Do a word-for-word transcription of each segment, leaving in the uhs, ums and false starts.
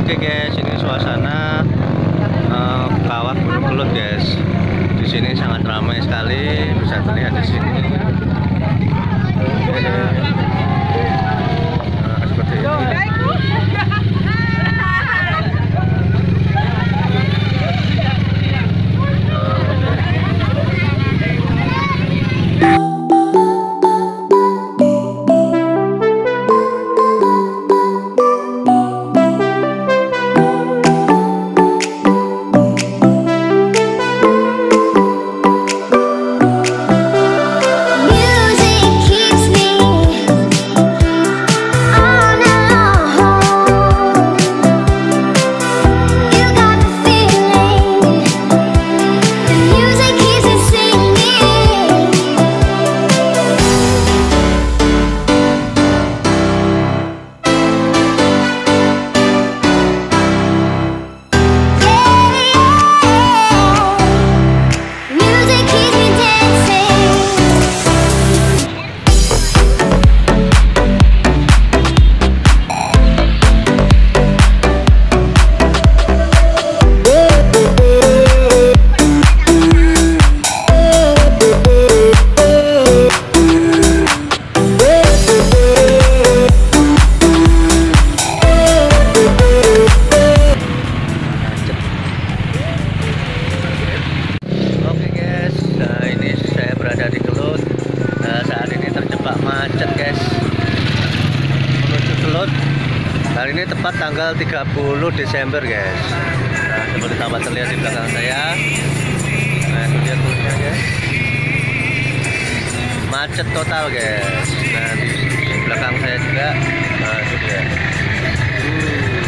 Oke guys, ini suasana uh, kawah Gunung Kelut guys. Di sini sangat ramai sekali, bisa terlihat di sini. Oke. Nah, seperti ini. Hari ini tepat tanggal tiga puluh Desember guys. Nah, seperti tampak terlihat di belakang saya. Nah, itu dia Kelutnya guys. Macet total guys. Nah, di, di belakang saya juga. Nah, itu dia. Uh.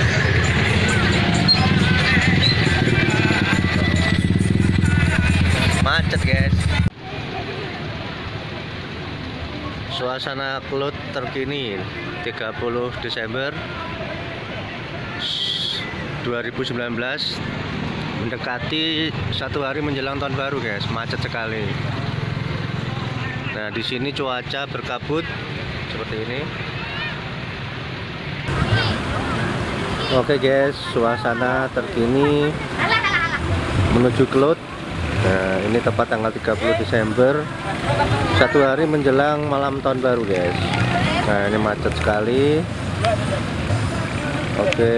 Macet guys. Suasana Kelut terkini tiga puluh Desember dua ribu sembilan belas, mendekati satu hari menjelang tahun baru guys. Macet sekali. Nah, di sini cuaca berkabut seperti ini. Oke guys, suasana terkini menuju Kelut. Nah, ini tepat tanggal tiga puluh Desember, satu hari menjelang malam tahun baru guys. Nah, ini macet sekali. Oke.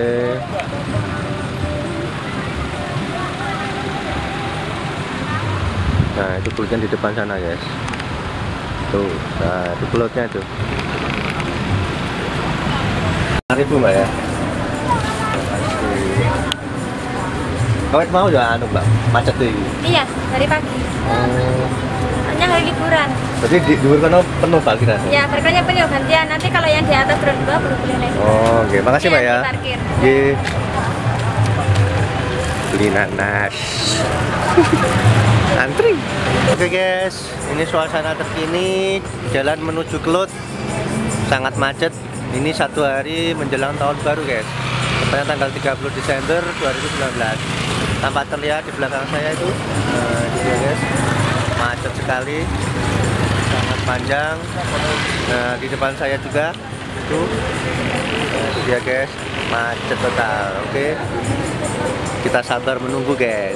Nah, itu Kelutnya di depan sana guys. Tuh, nah itu Kelutnya tuh. Ribu mbak ya. Kawet mau ya anu mbak, macet tuh. Iya, dari pagi. Oh. Hanya hari liburan. Berarti di luar kan penuh parkiran? Ya, parkirnya penuh gantian. Nanti kalau yang di atas berdua baru boleh lewat. Oh, oke. Okay. Makasih mbak ya. Parkir. Oke. Beli nanas. Antri. Oke okay, guys, ini suasana terkini jalan menuju Kelut. Sangat macet. Ini satu hari menjelang tahun baru guys. Tepatnya tanggal tiga puluh Desember dua ribu sembilan belas. Tampak terlihat di belakang saya itu, nah, itu ya guys, macet sekali, sangat panjang. Nah, di depan saya juga itu, nah, itu dia guys, macet total. Oke, kita sabar menunggu guys.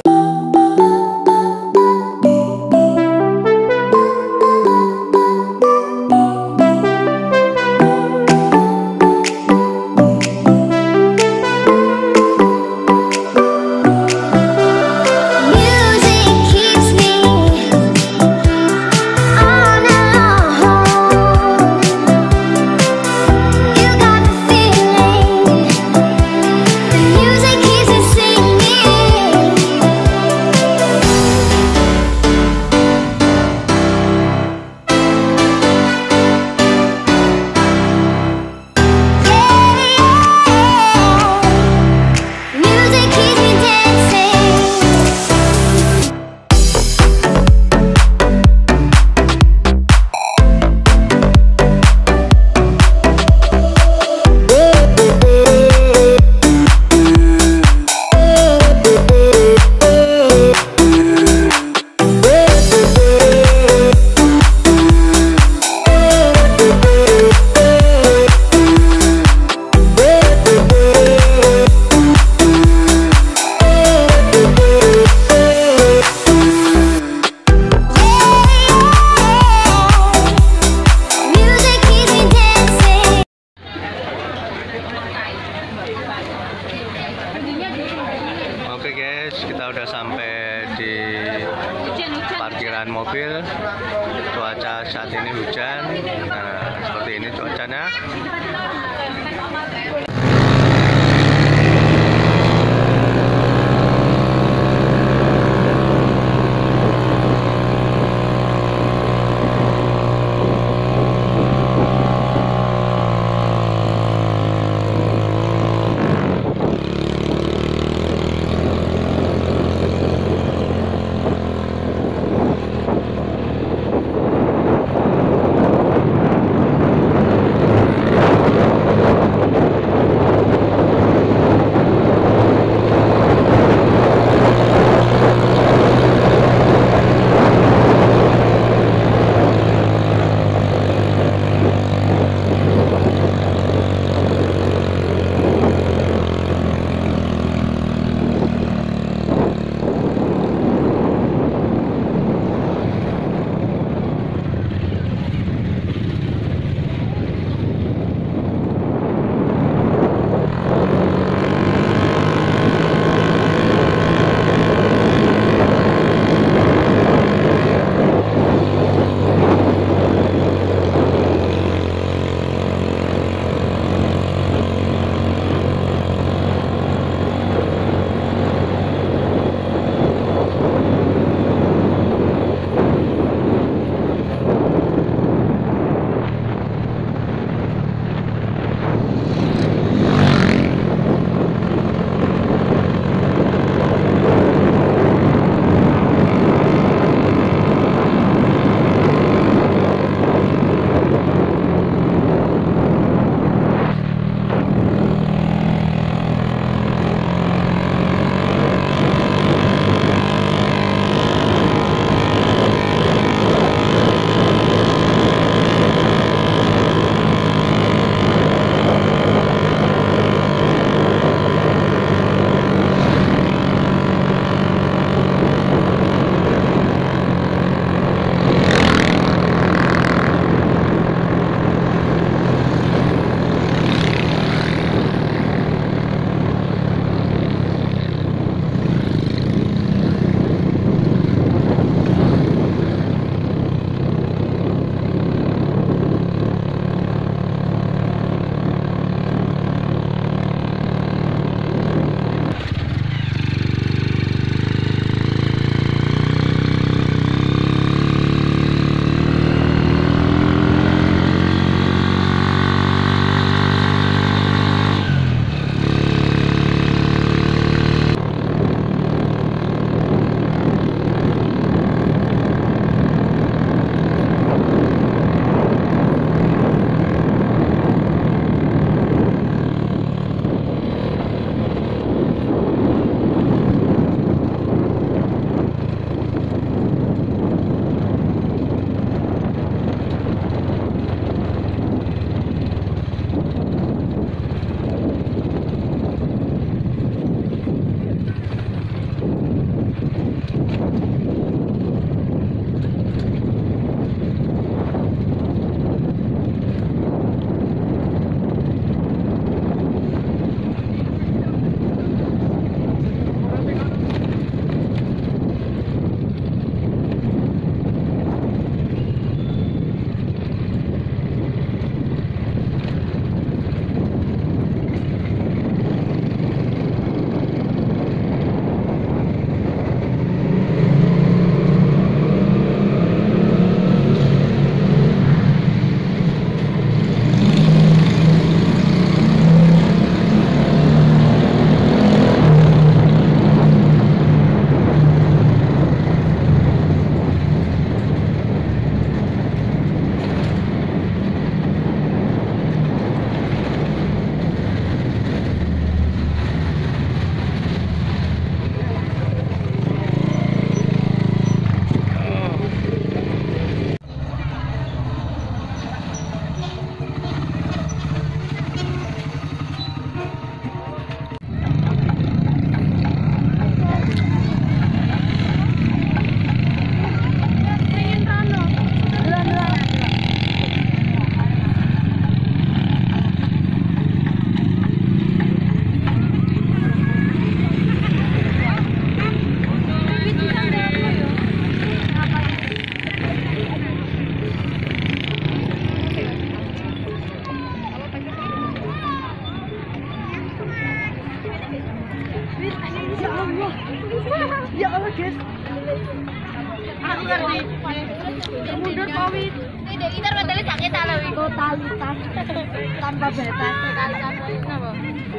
Aku ngerti. Mundur Covid. Tidak kita modalnya sakit ala wi. Totalitas tanpa batas. Totalitas apa?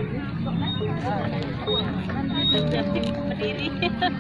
Jadi berdiri.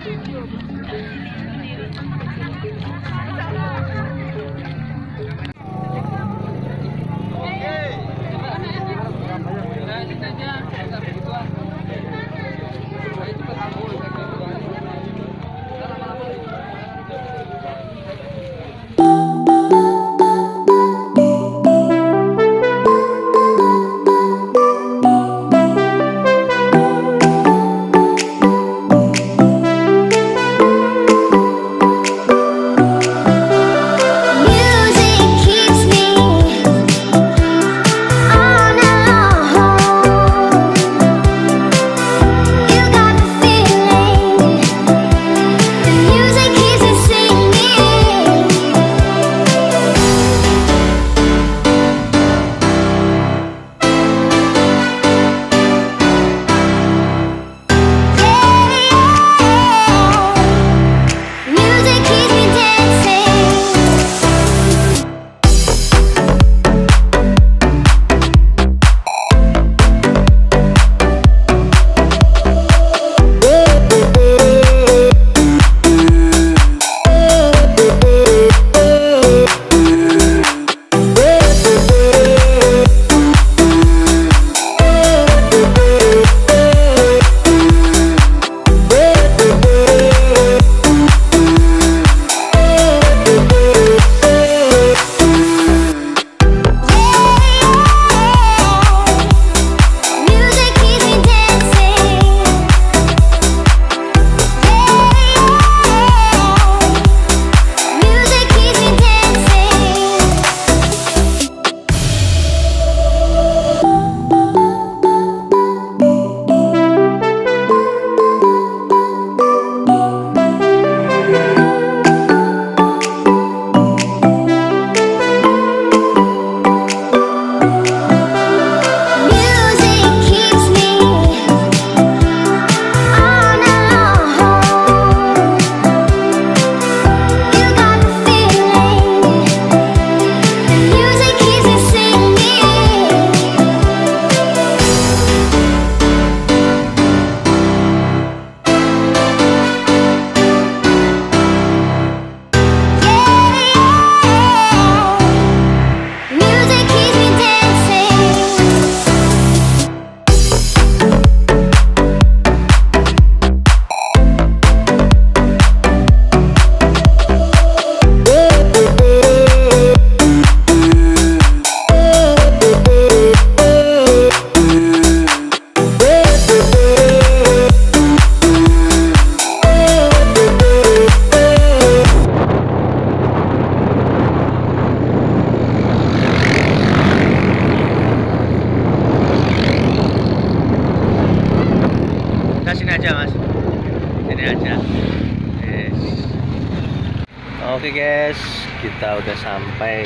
Oke guys, kita udah sampai.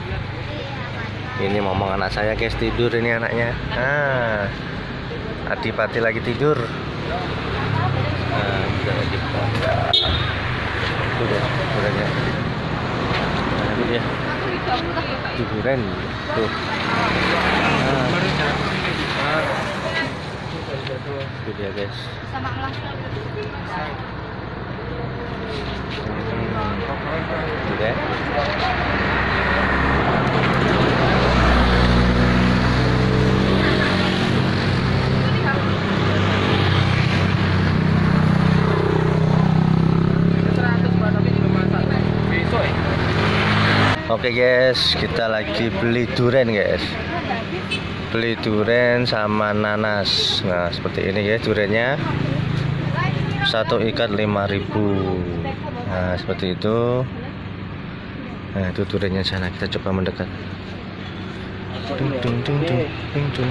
Ini ngomong anak saya guys, tidur ini anaknya. Nah, Adipati lagi tidur. Nah, udah Adipati. Itu dia, udaranya. Nah, itu dia. Tiduran. Tuh. Nah. Itu dia guys. Sudah. Oke guys, kita lagi beli durian guys. Beli durian sama nanas. Nah seperti ini guys duriannya. Satu ikat lima ribu. Nah seperti itu. Nah itu duriannya sana, kita coba mendekat. Dung, dung, dung, dung, dung, dung.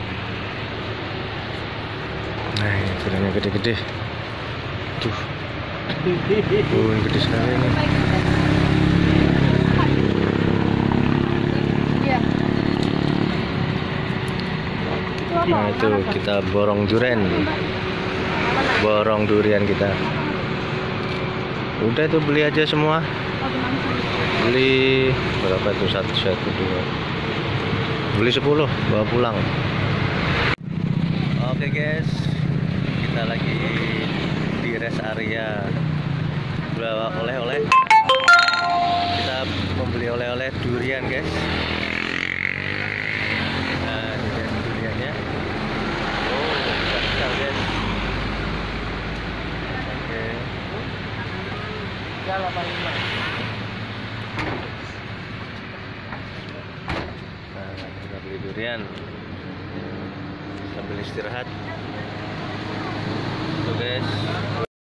Nah ini duriannya gede-gede. Tuh. Oh ini gede sekali ini. Nah itu kita borong durian. Borong durian kita. Udah itu beli aja semua. Beli berapa itu? Satu, satu, dua. Beli sepuluh, bawa pulang. Oke guys, kita lagi di rest area. Bawa oleh-oleh. Kita membeli oleh-oleh durian guys. Nah, durian duriannya. Oh, besar guys. Oke. tiga delapan lima. Nah, kita beli durian sambil istirahat. Tuh guys.